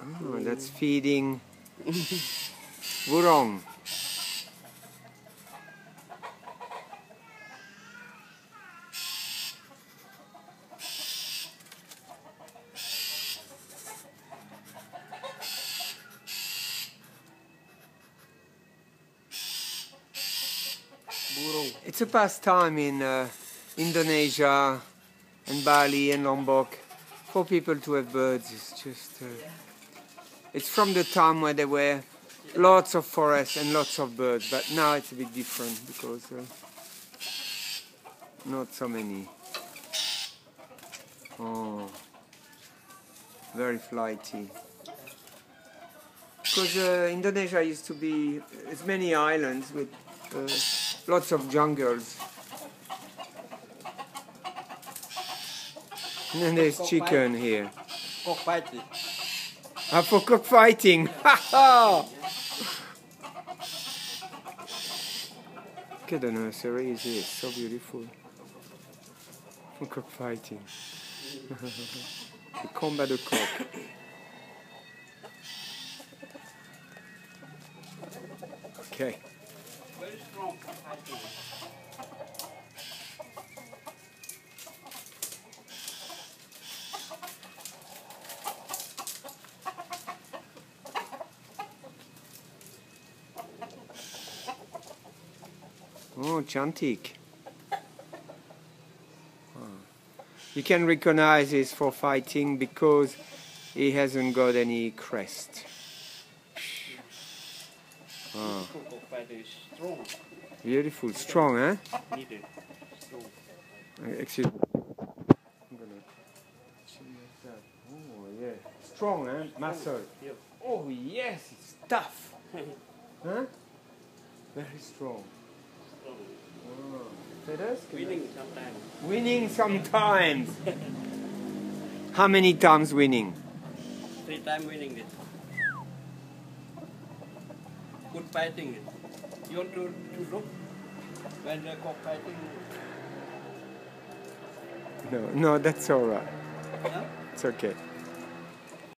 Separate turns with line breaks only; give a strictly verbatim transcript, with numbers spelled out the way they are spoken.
Oh, that's feeding burong. It's a pastime in uh, Indonesia and Bali and Lombok for people to have birds. It's just, uh, it's from the time where there were lots of forests and lots of birds, but now it's a bit different because uh, not so many. Oh, very flighty. Because uh, Indonesia used to be, it's many islands with uh, lots of jungles. And then there's chicken here.
Cockfighting.
Ah, for cockfighting! Look at the nursery, is it? So beautiful. For cockfighting. The combat the cock. Okay.
Very strong cockfighting.
Oh, Chantik. Oh. You can recognize this for fighting because he hasn't got any crest. Oh.
Strong.
Beautiful, strong, eh?
Needed. Strong.
Excuse me. I'm gonna change that. Oh, yeah. Strong, eh? Muscle.
Yeah.
Oh, yes, it's tough. Huh? Very strong. Oh. Feathers?
Winning sometimes.
Winning sometimes. How many times winning?
Three times winning it. Good fighting it. You want to, to look when the cockfighting?
No, no, that's all right.
Huh?
It's okay.